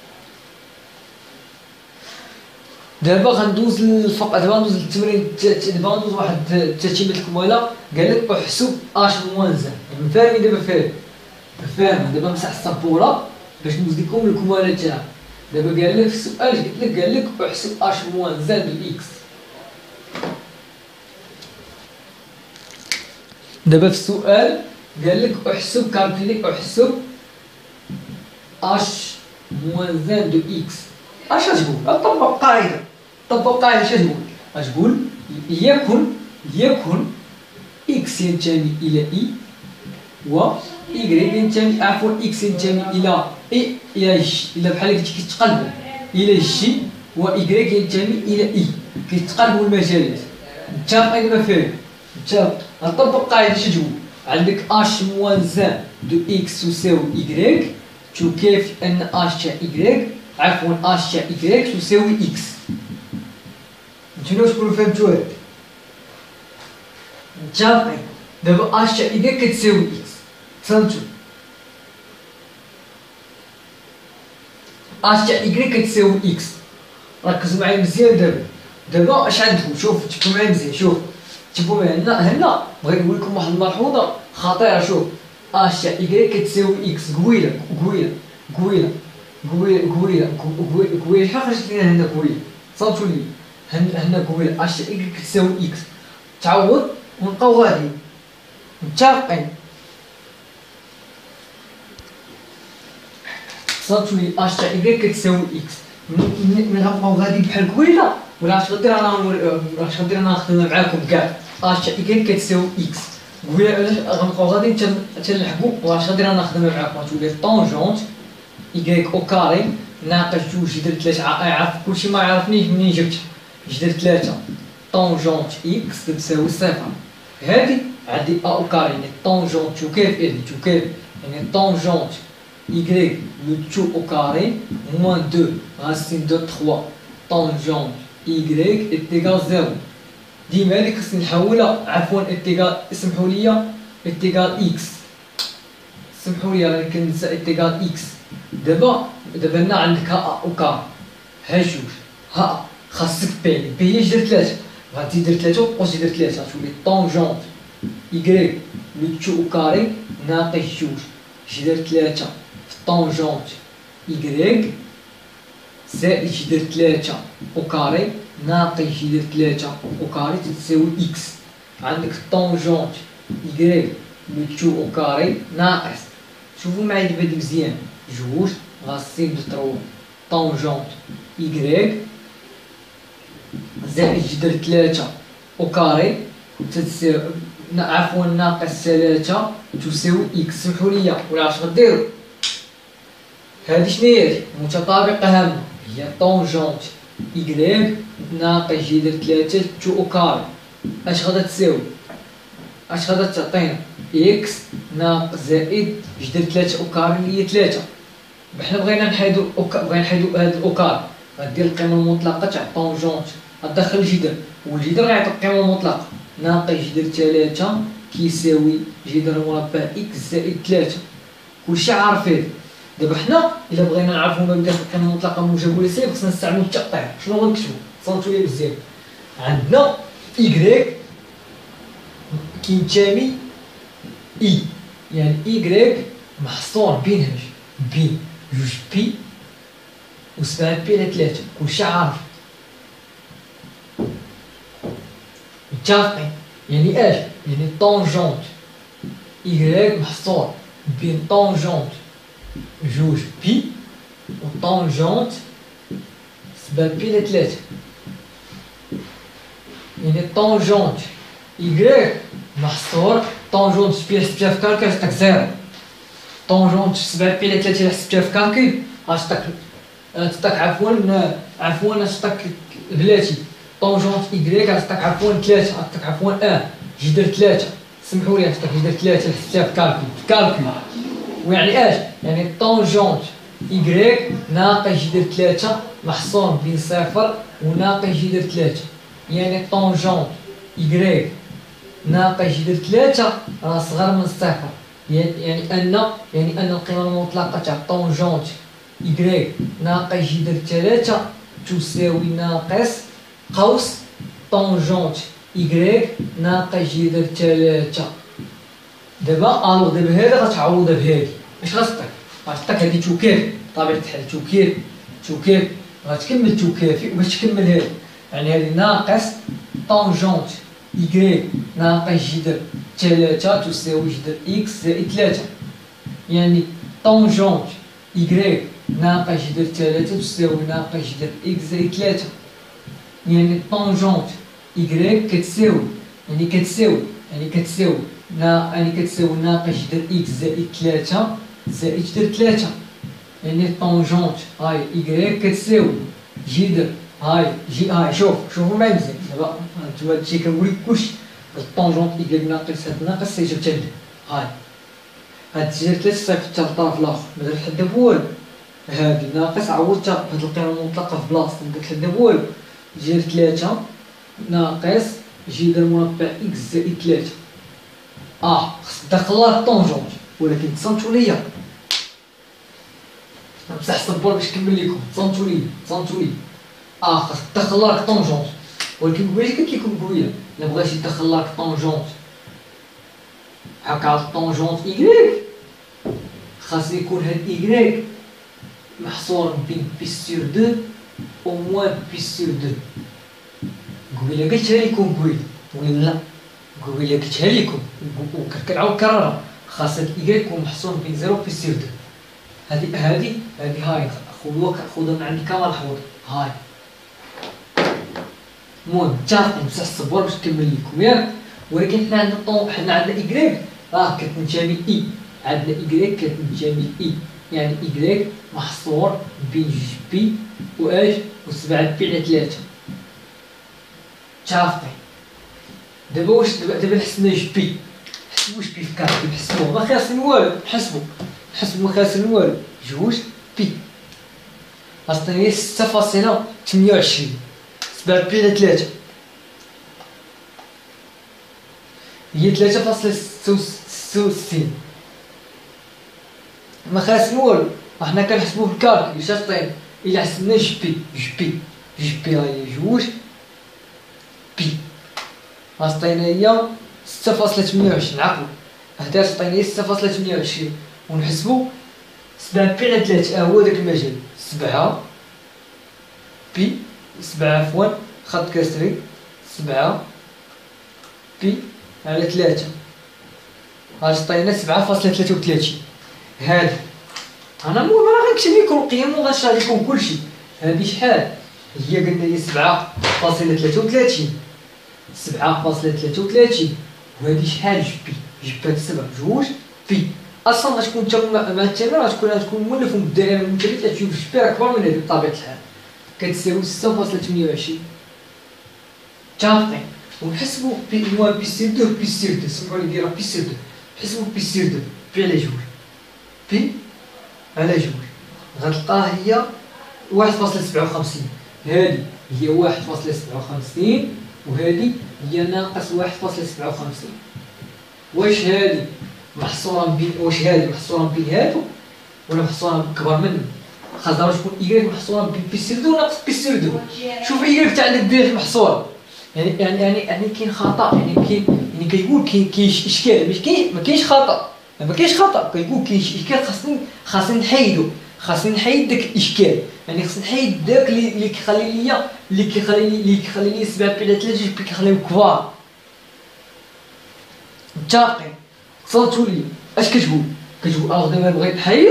دابا غندوز للفق دابا غندوز للتمرين دابا غندوز واحد تتمه الكماله. قال لك احسب اش موان زد. فاهمين دابا فاهم فاهم دابا مسح السبوره باش ندوز لكم الكماله تاعها. دابا قال لك في السؤال قلت لك قال لك احسب اش موان زد بالاكس. دابا في السؤال قال لك احسب كالكولي احسب اش موان زد دو اكس. اش غتقول؟ طبق قاعده طبق قاعده اش تقول؟ غتقول يكن يكن اكس ينتمي الى اي و ايغريك ينتمي عفوا اكس ينتمي الى اي الى جي. الا بحال قلتي كيتقلبوا الى جي و إيكغيك ينتمي إلى إي، كيتقاربوا المجالات. متفقين ما فيه؟ متفق. غنطبق قاعدة تجول عندك اش موان زان دو إكس تساوي إيكغيك، تشوف كيف أن اش تاع إيكغيك عفوا اش تاع إيكغيك تساوي إكس. نتوما تكونوا فهمتوا هاد. متفقين. دابا اش تاع إيكغيك كتساوي إكس، فهمتوا؟ اش تاع إيكغيك كتساوي إكس، ركزوا معايا مزيان دابا. دابا اش عندكم؟ شوف تبقوا معايا مزيان، شوف تبقوا معايا هنا. هنا بغيت نقول لكم واحد الملحوظه خطيره. شوف اش تاع إيكغيك كتساوي إكس، قويله قويله قويله قويله قويله قويله شحال خرجت لينا هنا قويله، صافي لي هنا قويله. اش تاع إيكغيك كتساوي إكس، تعوض ونبقاو غاديين. متفقين؟ صافي لي اش تاع إيكغيك كتساوي إكس. ملي غنبقاو غاديين بحال قويله، ولا اش غدير انا اش غدير انا نخدمها معاكم كاع. اش تاع إيكغيك كتساوي إكس قويله، علاش غنبقاو غاديين تنلحقوا. واش غادير انا نخدمها معاكم؟ غتولي طونجونت إيكغيك أو كاري ناقص جوج جذر تلاثة. عارف كلشي ما يعرفنيش منين جبت جذر تلاثة. طونجونت إكس تساوي صفر. هادي عندي أ أو كاري، يعني طونجونت تو كيف إلي تو كيف، يعني طونجونت إيكغيك لو تو أو كاري موان دو راسين دو تخوا طونجونت إيكغيك إتيكال زيرو. ديما هاديك خصني نحولها، عفوا إتيكال، اسمحوا لي إتيكال إكس، سمحوا لي راني كنسى إتيكال إكس. دابا دابا هنا عندك ها أو كاري، ها جوج، ها خاصك بي، بي هي جذر تلاثة، غادي دير تلاثة وتبقى جذر تلاثة، تولي طونجونت إيكغيك لو تو أو كاري ناقص جوج جذر تلاثة في طونجونت إيكغيك زائد جذر تلاثة أو كاري ناقص جذر ثلاثة أو كاري تساوي إكس. عندك طونجونت إيكغيك لو تو أو كاري ناقص، شوفوا معايا دابا مزيان، جوج غاسين دو تروا طونجونت إيكغيك زائد جذر ثلاثة أو كاري تتساوي عفوا ناقص ثلاثة تساوي إكس. سمحوا لي ولا اش غديروا؟ هادي شناهي؟ هادي متطابقة هامة، هي طونجونت إيكغيك ناقص جذر ثلاثة تو أو كاري. اش غادا تساوي؟ اش غادا تعطينا؟ إكس ناقص زائد جذر ثلاثة أو كاري اللي هي ثلاثة. حنا بغينا نحيدو بغينا نحيدو هاد الأو كاري، غدير القيمة المطلقة تاع طونجونت، غدخل الجذر والجذر غيعطيك القيمة المطلقة ناقص جذر ثلاثة كيساوي جذر مربع إكس زائد ثلاثة. كلشي عارفين. دابا حنا إلا بغينا نعرفو ما بداخل القيمة المطلقة موجب ولا سالب خصنا نستعملو التقطيع. شنو غنكتبو؟ صنتو لي مزيان. عندنا إيكغيك كينتمي إي، يعني إيكغيك محصور بين هاج بين جوج بي و سبعة بي على ثلاثة، كلشي عارف. متفقين؟ يعني اش؟ يعني طونجونت إيكغيك محصور بين طونجونت جوج بي و طونجونت سبعة بي على ثلاثة. يعني طونجونت إيكغيك محصور طونجونت بي حسبتها في كالكول عطاك زيرو، طونجونت سبعة بي على ثلاثة إلا حسبتها في كالكول عطاك عطاك عفوا عفوا عطاك بلاتي طونجونت إيكغيك عطاك عفوا ثلاثة، عطاك عفوا أن جذر ثلاثة. سمحوا لي عطاك جذر ثلاثة حسبتها في كالكول في كالكول. ويعني اش؟ يعني طونجونت إيكغيك ناقص جذر ثلاثة محصور بين صفر وناقص جذر ثلاثة، يعني طونجونت إيكغيك ناقص جذر ثلاثة راه صغر من صفر، يعني أن يعني أن القيمة المطلقة تاع طونجونت إيكغيك ناقص جذر ثلاثة تساوي ناقص قوس طونجونت إيكغيك ناقص جذر ثلاثة. دابا الوغ دابا هادي غتعوضها بهادي، اش غتعطيك؟ غتعطيك هادي توكيف بطبيعة الحال، توكيف توكيف غتكمل توكافي باش تكمل هادي، يعني هادي ناقص طونجونت إيكغيك ناقص جذر ثلاثة تساوي جذر إكس زائد ثلاثة، يعني طونجونت إيكغيك ناقص جذر ثلاثة تساوي ناقص جذر إكس زائد ثلاثة، يعني طونجونت إيكغيك كتساوي يعني كتساوي يعني كتساوي نا يعني كتساوي ناقص جذر إكس زائد ثلاثة زائد جذر ثلاثة، يعني طونجونت هاي إيكغيك كتساوي جذر هاي جي هاي شوف شوفوا معايا مزيان دابا نتوما هادشي كنقول لك كلشي الطونجونت إيكغيك ناقص هاد ناقص سي جبت هاد هاي هاد جير ثلاث صيفطتها للطرف الآخر ما درت لحد دابا والو هادي ناقص عوضتها بهاد القيمة المطلقة في بلاصتها ما درت لحد دابا والو جير ثلاثة ناقص جي دير مربع إكس زائد ثلاثة اه خص تدخل لها الطونجونت ولكن تصنتو ليا نمسح الصبور باش نكمل لكم تصنتو ليا تصنتو ليا اه خاص تدخل لها الطونجونت ولكن قبيله كنت لكم قبيله الا بغيتي تدخل لها الطونجونت هاكا الطونجونت إيكغيك خاص يكون هاد إيكغيك محصور بين بي سور دو أو موان بي سور دو قبيله قلتها لكم قبيله ولا لا قبيله قلتها لكم وكنعاود نكررها خاص هاد إيكغيك يكون محصور بين زيرو بي سور دو هادي هادي هادي هاي خذوها خذوها من عندي كامل حوض هاي المهم متفقين نمسح الصبور باش نكمل لكم ياك ولكن حنا عندنا طون حنا عندنا إيكغيك راه كتنتمي إي عندنا إيكغيك كتنتمي إي يعني إيكغيك محصور بين جوج بي و اش و سبعة بي على ثلاثة متفقين دابا واش دابا دابا حسبنا جوج بي حسبوا واش بي في كارتي نحسبوه ما خاسرين والو نحسبوا نحسبوا ما خاسرين والو جوج بي عطيني ستة فاصلة ثمانية وعشرين سبعة بي على ثلاثة هي ثلاثة فاصلة ستة وستين ما خاسرين والو حنا كنحسبو بالكالكول اش عطينا الا حسبنا جوج بي جوج بي جوج بي هاهي جوج بي عطينا هي ستة فاصلة ثمانية وعشرين عقلوا هدا عطينا هي ستة فاصلة ثمانية وعشرين ونحسبو سبعة بي على ثلاثة ها هو داك المجال سبعة بي سبعة عفوا خط كسري سبعة بي على ثلاثة غتعطينا سبعة فاصلة ثلاثة وثلاثين هادي انا المهم راه غنكتب لكم القيم وغنشرح لكم كلشي هادي شحال هي قلنا هي سبعة فاصلة ثلاثة وثلاثين سبعة فاصلة ثلاثة وثلاثين وهادي شحال جوج بي جوج بي هاد سبعة جوج بي اصلا غتكون نتا مع التمرين غتكون غتكون مولف بالدائره المنتبه تشوف جوج بي اكبر من هادي بطبيعه الحال كتساوي ستة فاصلة ثمانية وعشرين متفقين ونحسبوا بي موان بي سير دو بي سير دو سمعوا لي دايره بي سير دو نحسبوا بي سير دو بي على جوج بي على جوج غتلقاها هي واحد فاصلة سبعة وخمسين هادي هي واحد فاصلة سبعة وخمسين وهادي هي ناقص واحد فاصلة سبعة وخمسين واش هادي محصورة بين واش هادي محصورة بين هادو ولا محصورة كبر منه خاصها باش تكون إيكغيك محصورة بين بي سير دو ناقص بي سير دو شوف إيكغيك تاع عندك بيه محصورة يعني يعني يعني يعني كاين خطأ يعني كاين يعني كيقول كاين كاين إشكال باش كاين ما كاينش خطأ ما كاينش خطأ كيقول كاين شي إشكال خاصني خاصني نحيدو خاصني نحيد داك الإشكال يعني خاصني نحيد داك اللي اللي كيخلي ليا اللي كيخلي لي اللي كيخلي لي سبعة بي على ثلاثة جوج بي كيخليهم كبار متفقين صوتوا لي اش كتقول كتقول الوغ دابا بغيت نحيدو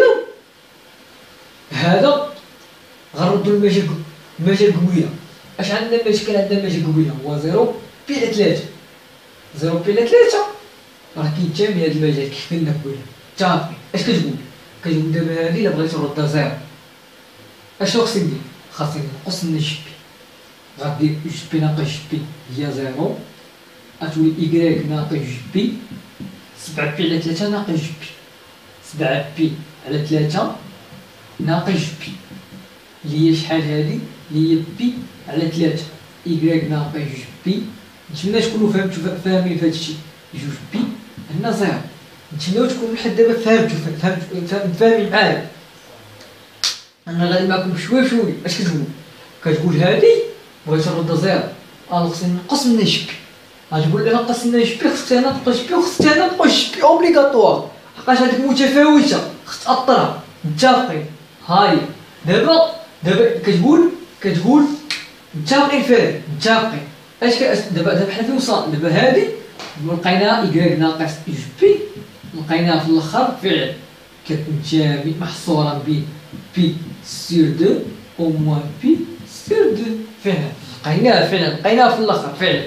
هذا غنردو المجال المجال قويه اش عندنا المشكل عندنا المجال قويه هو زيرو بي على ثلاثة زيرو بي على ثلاثة راه كينتمي هذا المجال كيف قلنا قويه متفقين اش كتقول كتقول دابا هادي الا بغيت نردها زيرو اشنو خصني ندير خاصني نقص من جوج بي غادير جوج بي ناقص جوج بي هي زيرو غتولي إيكغيك ناقص جوج بي سبعة بي على ثلاثة ناقص جوج بي سبعة بي على ثلاثة ناقص جوج بي اللي هي شحال هادي اللي هي بي على ثلاثة إيكغيك ناقص جوج بي نتمنى تكونوا فهمتوا فاهمين فهادشي جوج بي هنا زيرو نتمنى تكونوا لحد دابا فهمتوا فهمتوا فاهمين معايا انا غادي معكم بشويه بشويه اش كتقول كتقول هادي بغيت نردها زيرو انا خصني نقص من جوج بي غتقول الا نقص من جوج بي خصني انا نقص جوج بي وخصني انا نقص جوج بي اوبليغاتوار حقاش هاديك متفاوته خص تاثرها متفقين هاي دابا دابا كتقول كتقول متفقين فيه متفقين اش دابا دابا حنا فين وصلنا دابا هادي لقينا إيكغيك ناقص جوج بي لقيناها في الاخر فعل كتنتمي محصوره بين بي سير دو او موان بي سير دو فعلا لقيناها فعلا لقيناها في الاخر فعلا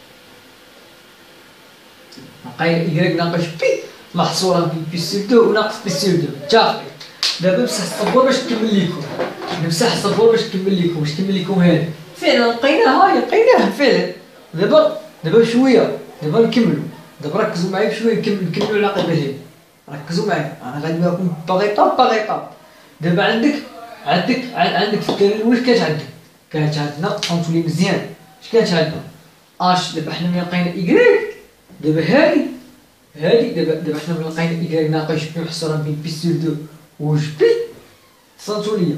لقينا إيكغيك ناقص بي محصوره بين بي سير دو وناقص بي سير دو متفقين دابا نمسح الصبور باش نكمل لكم نمسح الصبور باش نكمل لكم باش نكمل لكم هادي فعلا لقيناها لقيناها فعلا. دابا دابا شويه دابا نكملوا. دابا ركزوا معايا بشويه نكمل نكملوا العقيده ديالي. ركزوا معايا انا غادي نكون باغي طاب باغي طاب. دابا عندك عندك عندك في الكلمه واش كانت عندك؟ كانت عندنا فهمتوا لي مزيان اش كانت عندنا اش. دابا حنا ملي لقينا ايكغيك دابا هادي هادي دابا دابا حنا ملي لقينا ايكغيك ناقص بي محصوره بين بي سور دو و ج بي تصنتوا ليا.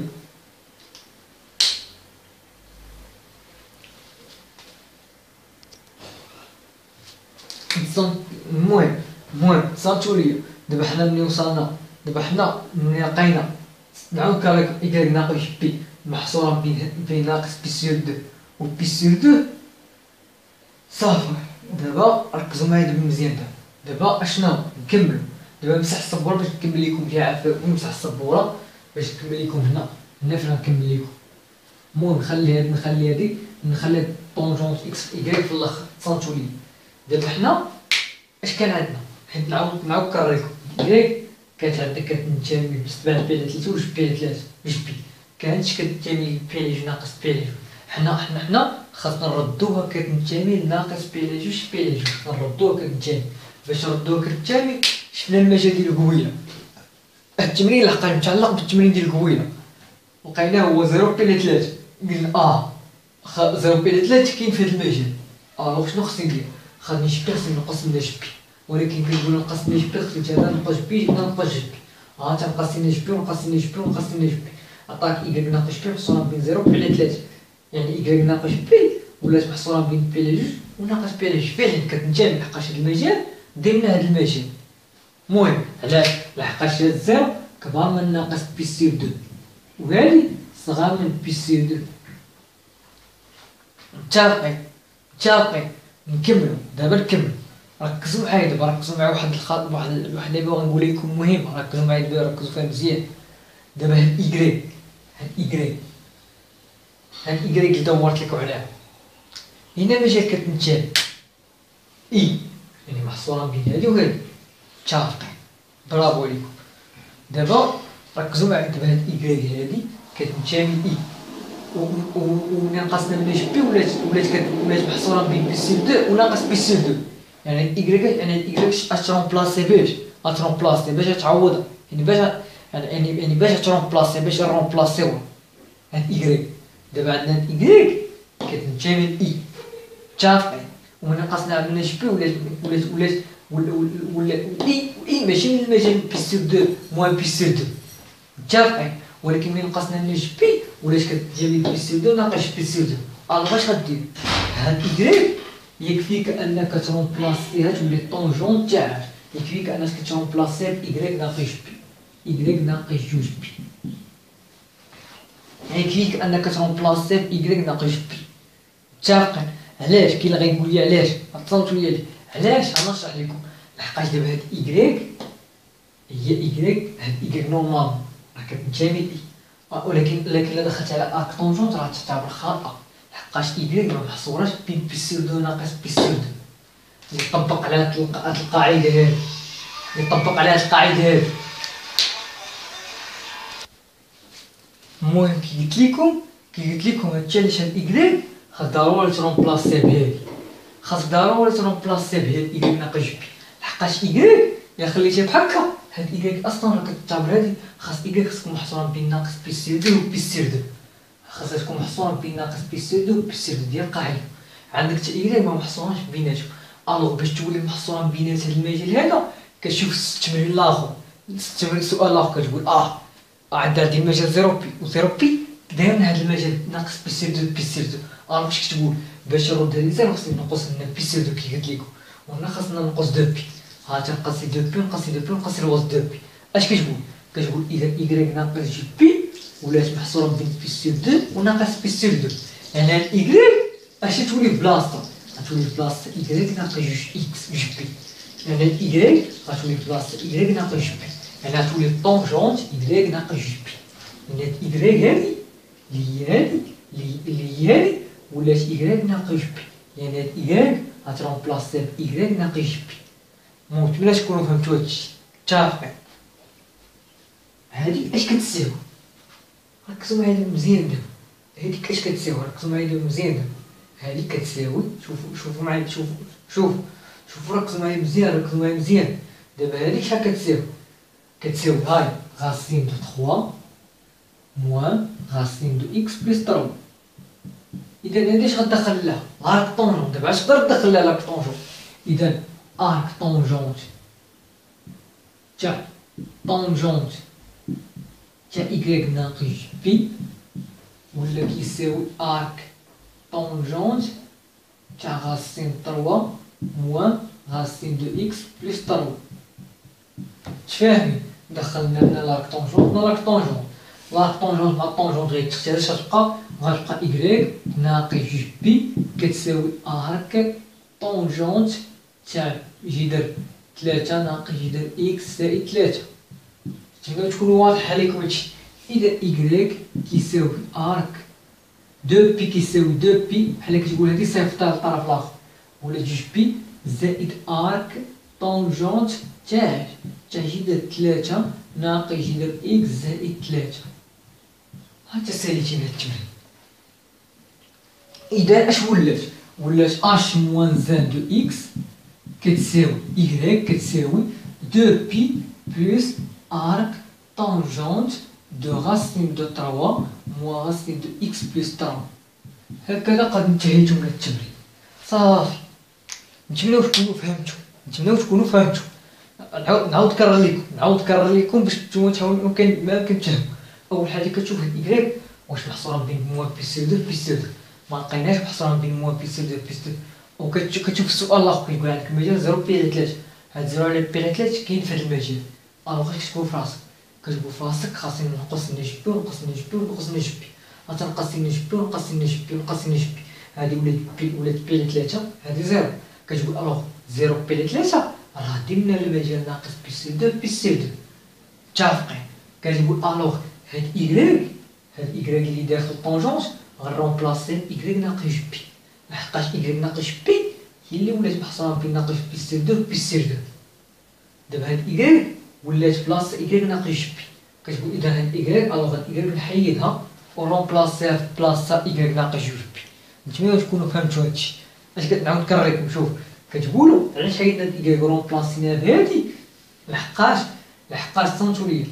المهم المهم تصنتوا ليا. دابا حنا ملي وصلنا دابا حنا ملي لقينا نعاود كاريك ايكغيك ناقص بي محصورة بين بين ناقص بي سور دو و بي سور دو صافي. دابا ركزوا معايا دابا مزيان. دابا دابا اشنو نكملو. دابا نمسح السبوره باش نكمل لكم فيها عفاك ونمسح السبوره باش نكمل لكم هنا هنا فين نكمل لكم. المهم نخلي هاد نخلي هادي نخلي طونجونت اكس ايكغيك في الاخر تصنتوا لي. دابا حنا اش كان عندنا حيت نعاود نعاود كريكم ايكغيك كانت عندك كتنتمي بالنسبه لبي على ثلاثة وج بي على ثلاثة وج بي كانتش كتنتمي بي على جوج ناقص بي على جوج. حنا حنا حنا خاصنا نردوها كتنتمي لناقص بي على جوج بي على جوج نردوها كتنتمي. باش نردوها كتنتمي شفنا المجال ديال القويله التمرين اللي لقينا متعلق بالتمرين ديال القويله لقيناه هو صفر بي على ثلاثة. قلنا اه صفر بي على ثلاثة كاين في هذا المجال. اه شنو خصني ندير؟ خاصني جبي خصني نقص من جي بي ولكن كنقول نقص من جي بي خصني هذا نقص بي هنا نقص جي بي. ها تنقص من جي بي ونقص من جي بي ونقص من جي بي عطاك ايكغيك ناقص بي محصوره بين صفر بي على ثلاثة. يعني ايكغيك ناقص بي ولات محصوره بين بي على جوج وناقص بي على جوج. فعلا كتنتمي لحقاش هذا المجال ضمن هذا المجال. المهم علاش؟ لحقاش هاد زيرو كبر من ناقص بي سور دو وهادي صغار من بي سور دو. متفقين متفقين. نكملوا دابا نكملوا. ركزوا معايا دابا ركزوا معايا واحد الخط واحد واحد اللي بغا نقول لكم مهمه. ركزوا معايا دابا ركزوا فيها مزيان. دابا هاد ايكغيك هاد ايكغيك هاد ايكغيك اللي دورت لكم عليها هنا ماشي كتنتمي اي يعني محصوره بين هادي وهادي. متفقين برافو عليكم. دابا ركزوا معايا دابا هاد ايكغيك هادي كتنتمي اي و ناقصنا من جي بي ولات ولات ولات محصوره بين بي سور دو وناقص بي سور دو. يعني ايكغيك يعني ايكغيك اش ترومبلاسي باش اترومبلاسي باش تعوضها يعني باش يعني يعني باش ترومبلاسي باش نرومبلاسيوها هاد ايكغيك. دابا عندنا ايكغيك كتنتمي لاي متفقين ونقصنا من جي بي ولات ولات ولات ولا اي اي ماشي من المجال بي سور دو موان بي سور دو متفقين. ولكن ملي نقصنا من جي بي ولات كتجي بي سور دو ناقص بي سور دو. الوغ اش غدير؟ هاد ايكغيك يكفيك انك ترومبلاسيها تولي طونجون تاعها. يكفيك انك ترومبلاسي بايكغيك ناقص بي ايكغيك ناقص جوج بي. يكفيك انك ترومبلاسي بايكغيك ناقص بي. متفقين. علاش؟ كاين اللي غيقول لي علاش تصنتوا لي علاش. انا نشرح لكم. لحقاش دابا هاد ايكغيك هي ايكغيك هاد ايكغيك نورمال راه كتنتمي لي ولكن لكن الا دخلت على ارك طونجونت راه تعتبر خاطئه لحقاش ايكغيك ما محصوراش بين بي سور دو ناقص بي سور دو. يطبق على هاد القاعده هادي يطبق على هاد القاعده هادي. المهم كي قلت لكم كي قلت لكم هادشي علاش هاد ايكغيك خاص ضروري ترومبلاسي بهادي خاص ضروري ترومبلاسي بهاد ايكغيك ناقص بي لحقاش ايكغيك الا خليتيها بحال هكا هاد ايكغيك اصلا راه كتعتبر هادي خاص ايكغيك خاص تكون محصوره بين ناقص بي سور دو و بي سور دو. خاصها تكون محصوره بين ناقص بي سور دو و بي سور دو ديال القاعده. عندك حتى ايكغيك ما محصوراش بيناتهم. الوغ باش تولي محصوره بينات هاد المجال هذا كتشوف التمرين الاخر التمرين السؤال الاخر كتقول اه عندها هاد المجال صفر بي و صفر بي داير من هاد المجال ناقص بي سور دو بي سور دو. الوغ باش كتقول باش نرد هادي صفر خصني نقص من بي سور دو كي قلت لكم وهنا خاصنا نقص دو بي. ها تنقصي دو بي نقصي دو بي نقصي الوسط دو بي. اش كتقول؟ كتقول اذا ايكغيك ناقص جي بي ولات محصوره بين بي سور دو وناقص بي سور دو. يعني هاد ايكغيك اش تولي بلاصتها؟ غتولي بلاصه ايكغيك ناقص جوج اكس جي بي. يعني هاد ايكغيك غتولي بلاصه ايكغيك ناقص جي بي. يعني غتولي طونجونت ايكغيك ناقص جي بي. يعني هاد ايكغيك هادي اللي هي هادي اللي هي هادي ولات ايكغيك ناقص جي بي. يعني هاد ايكغيك غترومبلاسي بايكغيك ناقص جي بي. نتمنى تكونوا فهمتوا هادشي. متفقين. هادي اش كتساوي؟ ركزوا معايا مزيان دابا. هذيك اش كتساوي؟ ركزوا معايا دابا مزيان. هذه كتساوي، شوفوا شوفوا معايا، شوفوا شوفوا شوفوا ركزوا معايا مزيان، ركزوا معايا مزيان. دابا هذيك شحال كتساوي؟ كتساوي هاي غاسين دو ثلاثة موان غاسين دو اكس بلس ثلاثة. اذا هادي اش غتدخل لها؟ لارك طونجون. دابا اش تقدر تدخل لها لارك طونجون؟ اذا ارك طونجونت تاع طونجونت تاع إيكغيك ناقص بي ولا كيساوي ارك طونجونت تاع غاسين ثلاثة موان غاسين دو اكس بلس ثلاثة. تفاهمين؟ دخلنا لنا لارك طونجونت لارك طونجونت لارك طونجونت مع طونجونت غيتختار، اش غتبقى؟ غتبقى إيكغيك ناقص بي كتساوي ارك طونجونت تاع جذر ثلاثة ناقص جذر اكس زائد ثلاثة. تما تكون واضحة عليكم هادشي. إذا إيكغيك كيساوي ارك دو بي كيساوي دو بي بحال كتقول هادي صيفطها للطرف الآخر ولا جوج بي زائد ارك طونجونت تاع تاع جذر ثلاثة ناقص جذر اكس زائد ثلاثة. ها تساليتي هاد التمرين. إذا اش ولات؟ ولات اش موان زان دو اكس كتساوي إيكغيك كتساوي دو بي بلس ارك طونجونت دو غاسين دو ثلاثة موان غاسين دو اكس بلس ثلاثة. هكذا قد انتهيتم من التمرين. صافي. نتمنىو تكونوا فهمتوا، نتمنىو تكونوا فهمتوا. نعاود نعاود نكرر لكم نعاود نكرر لكم باش نتوما تحاولوا يمكن ما يمكن تفهموا. اول حاجه كتشوف إيكغيك واش محصوره بين موان بلس دو بلس دو، ما لقيناش محصوره بين موان بلس دو بلس دو. وكتشوف السؤال الاخر كيقول عندك المجال زيرو بي على ثلاثة، هاد زيرو على بي على ثلاثة كاين في هاد المجال. الوغ كتكتبو في راسك، كتقول في راسك خاصني نقص لنا جي بي ونقص لنا جي بي ونقص لنا جي بي، غتنقص لنا جي بي ونقص لنا جي بي ونقص لنا جي بي. هادي ولات بي ولات بي على ثلاثة، هادي زيرو. كتقول الوغ زيرو بي على ثلاثة راه غادي لنا المجال ناقص بي سي دو بي سي دو. متفقين؟ كتقول الوغ هاد إيكغيك هاد إيكغيك اللي داخل طونجونت غنرومبلاسي إيكغيك ناقص جي بي، لحقاش إيكغيك ناقص جي بي هي اللي ولات محصوره بين ناقص بي سي دو بي سي دو. دابا هاد إيكغيك ولات بلاصه إيكغيك ناقص جي بي. كتقول إذا هاد إيكغيك الوغ هاد إيكغيك نحيدها ورومبلاسيها في بلاصه إيكغيك ناقص جوج بي. نتمنى تكونوا فهمتوا هادشي. اش كنعاود نكرر لكم، شوف كتقولوا علاش حيدنا هاد إيكغيك ورومبلاسيناها بهادي؟ لحقاش لحقاش تصنتوا ليا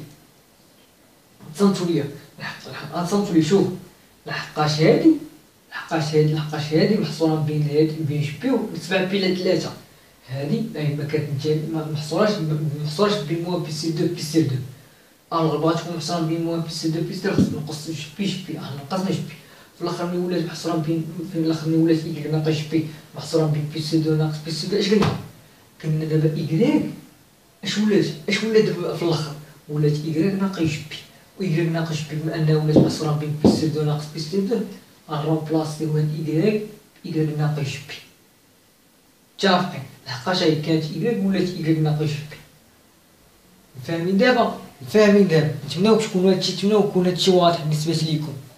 تصنتوا ليا لحقاش تصنتوا ليا شوف لحقاش هادي لحقاش هادي لحقاش هادي محصوره بين هادي بين جي بي و سبعة بي على ثلاثة. هادي ما كتنتهي ما محصوراش ما محصوراش بين موان بي سي دو بي سي دو. الوغ بغات تكون محصوره بين موان بي سي دو بي سي دو خصنا نقص جي بي جي بي. نقصنا جي بي في الاخر ملي ولات محصوره بين في الاخر ملي ولات إيكغيك ناقص جي بي محصوره بين بي سي دو ناقص بي سي دو. اش قلنا؟ قلنا دابا إيكغيك اش ولات اش ولات دابا في الاخر؟ ولات إيكغيك ناقص جي بي. وإيكغيك ناقص جي بي بما انها ولات محصوره بين بي سي دو ناقص بي سي دو غنرومبلاسيو هاد إيكغيك إيكغيك ناقص جي بي. متفقين؟ لحقاش هي كانت إيكغيك ولات إيكغيك ناقص جي بي. فاهمين دابا؟ فاهمين دابا. نتمنىو تكونوا هادشي نتمنىو يكون هادشي واضح بالنسبه ليكم.